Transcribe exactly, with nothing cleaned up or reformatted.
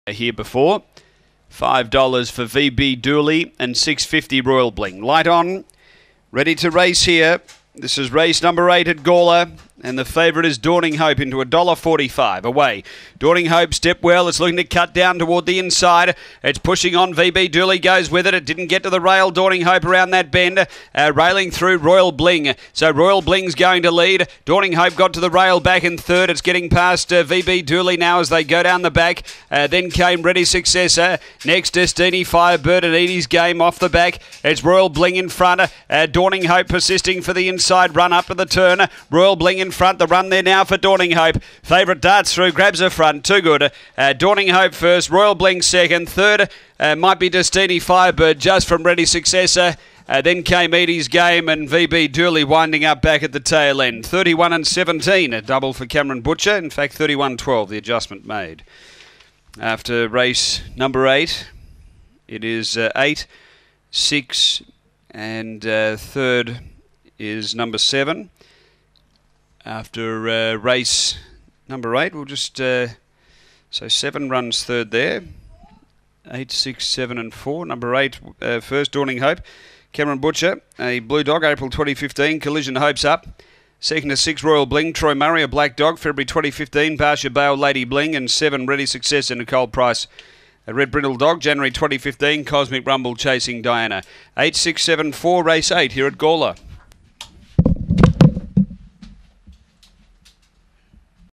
here before. five dollars for V B Dooley and six fifty Royal Bling. Light on, ready to race here. This is race number eight at Gawler, and the favourite is Dawning Hope into one dollar forty-five. Away. Dawning Hope step well. It's looking to cut down toward the inside. It's pushing on. V B Dooley goes with it. It didn't get to the rail. Dawning Hope around that bend. Uh, railing through Royal Bling. So Royal Bling's going to lead. Dawning Hope got to the rail back in third. It's getting past uh, V B Dooley now as they go down the back. Uh, then came Ready Successor. Next, Destiny Firebird and Edie's Game off the back. It's Royal Bling in front. Uh, Dawning Hope persisting for the inside run up to the turn. Royal Bling in front. The run there now for Dawning Hope. Favourite darts through, grabs her front. Too good. Uh, Dawning Hope first. Royal Bling second. Third uh, might be Destiny Firebird just from Ready Successor. Uh, then came Edie's Game and V B Dooley winding up back at the tail end. thirty-one and seventeen, a double for Cameron Butcher. In fact, thirty-one twelve, the adjustment made. After race number eight, it is uh, eight, six, and uh, third is number seven. After uh, race number eight, we'll just... Uh, so seven runs third there. Eight, six, seven, and four. Number eight, uh, first, Dawning Hope. Cameron Butcher, a blue dog, April twenty fifteen. Collision Hope's up. Second to six, Royal Bling. Troy Murray, a black dog, February twenty fifteen. Barsha Bale, Lady Bling. And seven, Ready Success, and Nicole Price. A red brindle dog, January twenty fifteen. Cosmic Rumble chasing Diana. Eight, six, seven, four, race eight here at Gawler.